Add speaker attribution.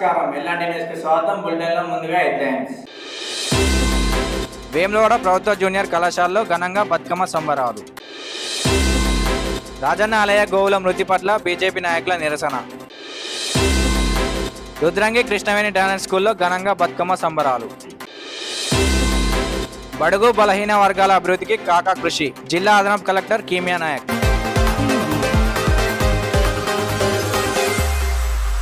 Speaker 1: నమస్కారం. ఎల్లాంటి న్యూస్కి స్వాగతం. బులెటిన్లో ముందుగా హెడ్లైన్స్.
Speaker 2: వేములవాడ ప్రభుత్వ జూనియర్ కళాశాలలో ఘనంగా బతుకమ్మ సంబరాలు. రాజన్న ఆలయ గోవుల మృతి పట్ల బీజేపీ నాయకుల నిరసన. రుద్రంగి కృష్ణవేణి టాలెంట్ స్కూల్లో ఘనంగా బతుకమ్మ సంబరాలు. బడుగు బలహీన వర్గాల అభివృద్ధికి కాకా కృషి. జిల్లా అదనపు కలెక్టర్ కీమియా నాయక్.